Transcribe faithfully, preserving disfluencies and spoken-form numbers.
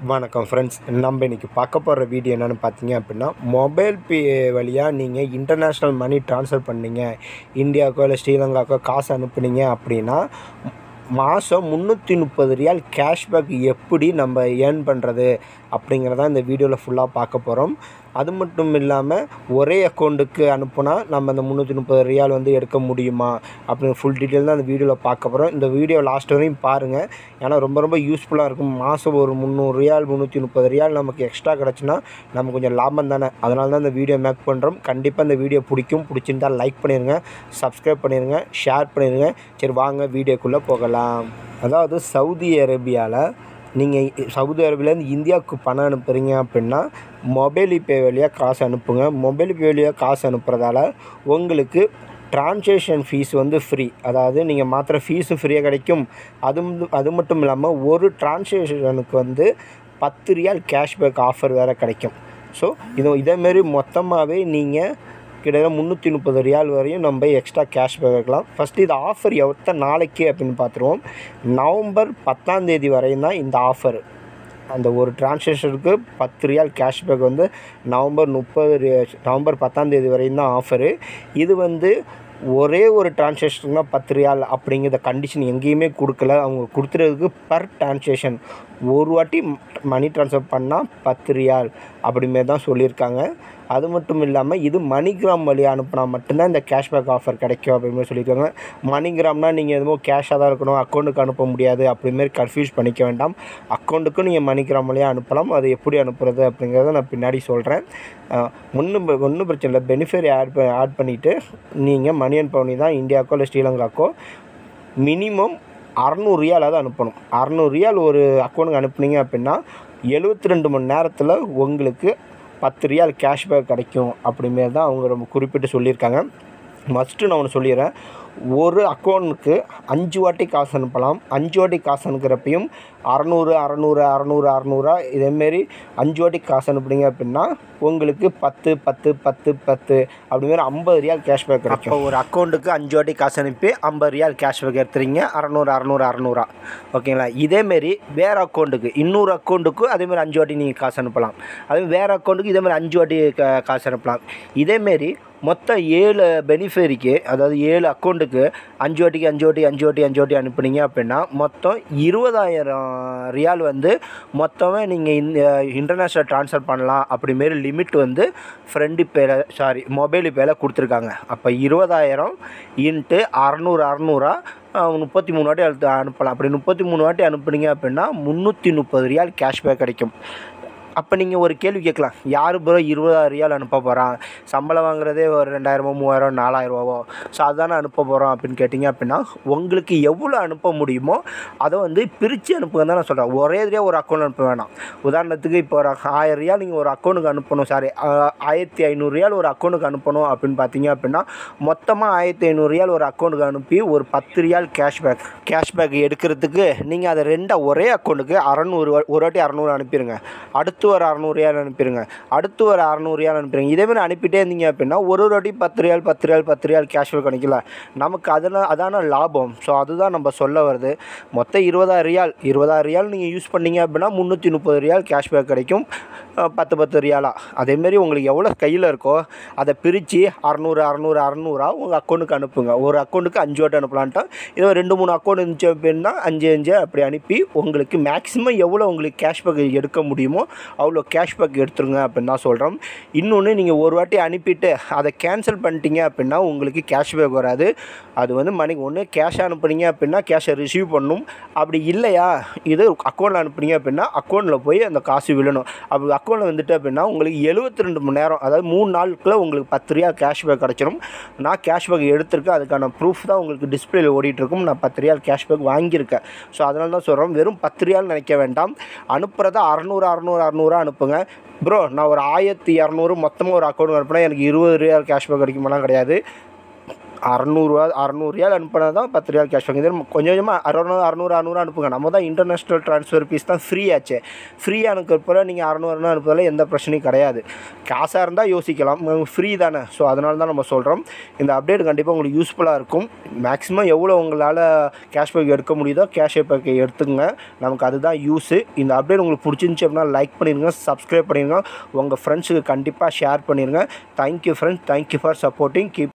வணக்கம் ஃப்ரெண்ட்ஸ், நம்ம இன்றைக்கி பார்க்க போகிற வீடியோ என்னென்னு பார்த்தீங்க அப்படின்னா, மொபைல் பே வழியாக நீங்கள் இன்டர்நேஷ்னல் மணி ட்ரான்ஸ்ஃபர் பண்ணீங்க, இந்தியாவுக்கோ இல்லை ஸ்ரீலங்காவுக்கோ காசு அனுப்புனீங்க அப்படின்னா மாதம் முந்நூற்றி முப்பது ரியால் கேஷ்பேக் எப்படி நம்ம ஏர்ன் பண்ணுறது அப்படிங்கிறதான் இந்த வீடியோவில் ஃபுல்லாக பார்க்க போகிறோம். அது மட்டும் இல்லாமல் ஒரே அக்கௌண்ட்டுக்கு அனுப்புனா நம்ம அந்த முந்நூற்றி முப்பது ரியால் வந்து எடுக்க முடியுமா அப்படின்னு ஃபுல் டீட்டெயில் தான் அந்த வீடியோவில் பார்க்க போகிறோம். இந்த வீடியோ லாஸ்ட் வரையும் பாருங்கள், ஏன்னா ரொம்ப ரொம்ப யூஸ்ஃபுல்லாக இருக்கும். மாதம் ஒரு முந்நூறு ரியால் முந்நூற்றி முப்பது ரியால் நமக்கு எக்ஸ்ட்ரா கிடச்சுன்னா நம்ம கொஞ்சம் லாபம் தானே. அதனால தான் இந்த வீடியோ மேக் பண்ணுறோம். கண்டிப்பாக இந்த வீடியோ பிடிக்கும். பிடிச்சிருந்தால் லைக் பண்ணிடுங்க, சப்ஸ்கிரைப் பண்ணிடுங்க, ஷேர் பண்ணிடுங்க. சரி வாங்க வீடியோக்குள்ளே போகலாம். அதாவது சவுதி அரேபியாவில் நீங்கள் சவுதி அரேபியாவிலேருந்து இந்தியாவுக்கு பணம் அனுப்புகிறீங்க அப்படின்னா MobilyPay வழியாக காசு அனுப்புங்க. MobilyPay வழியாக காசு அனுப்புகிறதால உங்களுக்கு ட்ரான்சாக்ஷன் ஃபீஸ் வந்து ஃப்ரீ. அதாவது நீங்கள் மாத்திர ஃபீஸும் ஃப்ரீயாக கிடைக்கும். அது அது மட்டும் இல்லாமல் ஒரு ட்ரான்சாக்ஷனுக்கு வந்து பத்து ரியால் கேஷ்பேக் ஆஃபர் வேறு கிடைக்கும். ஸோ இது இதேமாரி மொத்தமாகவே நீங்கள் கிட்டத்தட்ட முந்நூற்றி முப்பது ரியால் வரையும் நம்ம எக்ஸ்ட்ரா கேஷ்பேக் வைக்கலாம். ஃபஸ்ட்டு இது ஆஃபர் எவ்வளோ நாளைக்கு அப்படின்னு பார்த்துருவோம். நவம்பர் பத்தாம் தேதி வரையும் தான் இந்த ஆஃபர். அந்த ஒரு ட்ரான்சாக்ஷனுக்கு பத்து ரியால் கேஷ்பேக் வந்து நவம்பர் முப்பது நவம்பர் பத்தாம் தேதி வரையும் தான் ஆஃபரு. இது வந்து ஒரே ஒரு ட்ரான்சாக்ஷனுக்குனா பத்து ரியால் அப்படிங்கிற கண்டிஷன் எங்கேயுமே கொடுக்கல. அவங்க கொடுத்துறதுக்கு பர் ட்ரான்சாக்ஷன் ஒரு வாட்டி மணி ட்ரான்ஸ்ஃபர் பண்ணால் பத்து ரியால் அப்படிமாரி தான் சொல்லியிருக்காங்க. அது மட்டும் இல்லாமல் இது மணிகிராம் வழியாக அனுப்புனா மட்டும்தான் இந்த கேஷ்பேக் ஆஃபர் கிடைக்கும் அப்படிமாரி சொல்லியிருக்காங்க. மணிகிராம்னால் நீங்கள் எதுவும் கேஷாக தான் இருக்கணும், அக்கௌண்ட்டுக்கு அனுப்ப முடியாது அப்படிமாரி கன்ஃபியூஸ் பண்ணிக்க வேண்டாம். அக்கௌண்ட்டுக்கும் நீங்கள் மணிகிராம் வழியாக அனுப்பலாம். அது எப்படி அனுப்புறது அப்படிங்கிறத நான் பின்னாடி சொல்கிறேன். ஒன்றும் ஒன்றும் பிரச்சனை இல்லை. பெனிஃபிட் ஆட் ஆட் பண்ணிவிட்டு நீங்கள் மணி அனுப்பி தான் இந்தியாவுக்கோ இல்லை ஸ்ரீலங்காக்கோ மினிமம் அறநூறு ரியாலாவது அனுப்பணும். அறநூறு ரியால் ஒரு அக்கௌண்ட்டுக்கு அனுப்புனீங்க அப்படின்னா எழுபத்தி ரெண்டு மணி நேரத்தில் உங்களுக்கு பத்து ரியால் கேஷ்பேக் கிடைக்கும் அப்படிமாரி தான் அவங்க ரொம்ப குறிப்பிட்டு சொல்லியிருக்காங்க. மஸ்ட்டு நான் ஒன்று சொல்லிடுறேன். ஒரு அக்கௌண்ட்டுக்கு அஞ்சு வாட்டி காசு அனுப்பலாம். அஞ்சு வாட்டி காசு அனுப்புகிறப்பையும் அறநூறு அறநூறு அறநூறு அறநூறா இதேமாரி அஞ்சு வாட்டி காசு அனுப்புனீங்க அப்படின்னா உங்களுக்கு பத்து பத்து பத்து பத்து அப்படிமாரி ஐம்பது ரியால் கேஷ்பேக் கிடைக்கும். இப்போ ஒரு அக்கௌண்ட்டுக்கு அஞ்சு வாட்டி காசு அனுப்பி ஐம்பது ரியால் கேஷ்பேக் எடுத்துறீங்க, அறநூறு அறநூறு அறநூறா ஓகேங்களா. இதேமாரி வேறு அக்கௌண்ட்டுக்கு இன்னொரு அக்கௌண்ட்டுக்கு அதேமாதிரி அஞ்சு வாட்டி நீங்கள் காசு அனுப்பலாம். அதே வேறு அக்கௌண்ட்டுக்கு இதேமாதிரி அஞ்சு வாட்டி காசு அனுப்பலாம். இதேமாரி மொத்தம் ஏழு பெனிஃபிஷரிக்கு, அதாவது ஏழு அக்கௌண்ட்டுக்கு அஞ்சு வாட்டிக்கு அஞ்சு வாட்டி அஞ்சு வாட்டி அஞ்சு வாட்டி அனுப்புனீங்க அப்படின்னா மொத்தம் இருபதாயிரம் ரியால் வந்து மொத்தமே நீங்கள் இந்த இன்டர்நேஷ்னல் ட்ரான்ஸ்ஃபர் பண்ணலாம் அப்படிமாரி லிமிட் வந்து ஃப்ரெண்டு பேல சாரி MobilyPayல கொடுத்துருக்காங்க. அப்போ இருபதாயிரம் இன்ட்டு அறநூறு அறநூறா முப்பத்தி மூணு வாட்டி அழுத்து அனுப்பலாம். அப்படி முப்பத்தி மூணு வாட்டி அனுப்புனீங்க அப்படின்னா முந்நூற்றி முப்பது ரியால் கேஷ்பேக் கிடைக்கும். அப்போ நீங்கள் ஒரு கேள்வி கேட்கலாம், யார் ப்ரோ இருபதாயிரம் ரியால் அனுப்ப போகிறான், சம்பளம் வாங்குறதே ஒரு ரெண்டாயிரமோ மூவாயிரம் நாலாயிரரூவாவோ, ஸோ அதுதானே அனுப்ப போகிறோம் அப்படின்னு கேட்டிங்க அப்படின்னா உங்களுக்கு எவ்வளோ அனுப்ப முடியுமோ அதை வந்து பிரித்து அனுப்புங்க தான் நான் சொல்கிறேன். ஒரே இதியாக ஒரு அக்கௌண்ட் அனுப்ப வேணாம். உதாரணத்துக்கு இப்போ ஒரு ஆயிரம் ரியால் நீங்கள் ஒரு அக்கௌண்ட்டுக்கு அனுப்பணும், சாரி ஆயிரத்தி ஐநூறு ரியால் ஒரு அக்கௌண்ட்டுக்கு அனுப்பணும் அப்படின்னு பார்த்தீங்க அப்படின்னா மொத்தமாக ஆயிரத்தி ஐநூறு ரியால் ஒரு அக்கௌண்ட்டுக்கு அனுப்பி ஒரு பத்து ரியால் கேஷ்பேக் கேஷ்பேக் எடுக்கிறதுக்கு நீங்கள் அதை ரெண்டாக ஒரே அக்கௌண்ட்டுக்கு அறநூறு ஒரு வாட்டி அறநூறு அனுப்பிடுங்க, அடுத்து ஒரு அறநூறு ரியால் அனுப்பிடுங்க, அடுத்து ஒரு அறநூறு ரியால் அனுப்பிடுங்க. இதேமாதிரி அனுப்பிட்டே இருந்தீங்க அப்படின்னா ஒரு ஒரு வாட்டி பத்து ரியால் பத்து ரியால் பத்து ரியால் கேஷ்பேக் கிடைக்கல நமக்கு. அதெல்லாம் அதான லாபம். ஸோ அதுதான் நம்ம சொல்ல வருது. மொத்தம் இருபதாயிரம் ரியால் இருபதாயிரம் ரியால் நீங்கள் யூஸ் பண்ணீங்க அப்படின்னா முந்நூற்றி முப்பது ரியால் கேஷ்பேக் கிடைக்கும், பத்து பத்து ரியாலா. அதேமாரி உங்களுக்கு எவ்வளோ கையில் இருக்கோ அதை பிரித்து அறநூறு அறநூறு அறநூறா உங்கள் அக்கௌண்ட்டுக்கு அனுப்புங்க. ஒரு அக்கௌண்ட்டுக்கு அஞ்சு வாட்டி அனுப்பலான்ட்டா இதோ ரெண்டு மூணு அக்கௌண்ட் இருந்துச்சு அப்படின்னா அஞ்சு அஞ்சு அப்படி அனுப்பி உங்களுக்கு மேக்ஸிமம் எவ்வளோ உங்களுக்கு கேஷ்பேக் எடுக்க முடியுமோ அவ்வளோ கேஷ்பேக் எடுத்துருங்க அப்படின்னு தான் சொல்கிறோம். இன்னொன்று, நீங்கள் ஒரு வாட்டி அனுப்பிட்டு அதை கேன்சல் பண்ணிட்டீங்க அப்படின்னா உங்களுக்கு கேஷ்பேக் வராது. அது வந்து மணி ஒன்று கேஷாக அனுப்புனீங்க அப்படின்னா கேஷை ரிசீவ் பண்ணணும். அப்படி இல்லையா இது அக்கௌண்ட்டில் அனுப்புனீங்க அப்படின்னா அக்கௌண்ட்டில் போய் அந்த காசு விழணும். அப்படி அக்கௌண்ட்டில் வந்துட்டு அப்படின்னா உங்களுக்கு எழுபத்தி ரெண்டு மணி நேரம், அதாவது மூணு நாளுக்குள்ளே உங்களுக்கு பத்து ரியால் கேஷ்பேக் கிடச்சிடும். நான் கேஷ்பேக் எடுத்திருக்கேன், அதுக்கான ப்ரூஃப் தான் உங்களுக்கு டிஸ்பிளேல ஓடிட்டுருக்கும். நான் பத்து ரியால் கேஷ்பேக் வாங்கியிருக்கேன். ஸோ அதனால தான் சொல்கிறோம், வெறும் பத்து ரியால் நினைக்க வேண்டாம். அனுப்புகிறத அறநூறு அறநூறு அறநூறா அனுப்புங்க. ப்ரோ நான் ஒரு ஆயிரத்தி இரநூறு மொத்தமாக ஒரு அக்கௌண்ட் அனுப்புனா எனக்கு இருபது ரியால் கேஷ்பேக் கிடைக்குமாலாம் கிடையாது. அறநூறுவா அறநூறு ரியால் அனுப்பினா தான் பத்து ரியால் கேஷ்பேக். இது கொஞ்சம் கொஞ்சமாக அறநூறு அறநூறு அறநூறு அனுப்புங்க. நம்ம தான் இன்டர்நேஷ்னல் ட்ரான்ஸ்ஃபர் ஃபீஸ் தான் ஃப்ரீ ஆச்சே. ஃப்ரீயாக அனுப்புறப்ப நீங்கள் அறநூறுனா அனுப்புறதுல எந்த பிரச்சனையும் கிடையாது. காசாக இருந்தால் யோசிக்கலாம், ஃப்ரீ தானே. ஸோ அதனால தான் நம்ம சொல்கிறோம். இந்த அப்டேட் கண்டிப்பாக உங்களுக்கு யூஸ்ஃபுல்லாக இருக்கும். மேக்ஸிமம் எவ்வளோ உங்களால் கேஷ்பேக் எடுக்க முடியுதோ கேஷ்பேக் எடுத்துங்க. நமக்கு அதுதான் யூஸு. இந்த அப்டேட் உங்களுக்கு பிடிச்சிருந்துச்சி அப்படின்னா லைக் பண்ணிடுங்க, சப்ஸ்கிரைப் பண்ணிடுங்க, உங்கள் ஃப்ரெண்ட்ஸுக்கு கண்டிப்பாக ஷேர் பண்ணிடுங்க. Thank you friends, thank you for supporting. Keep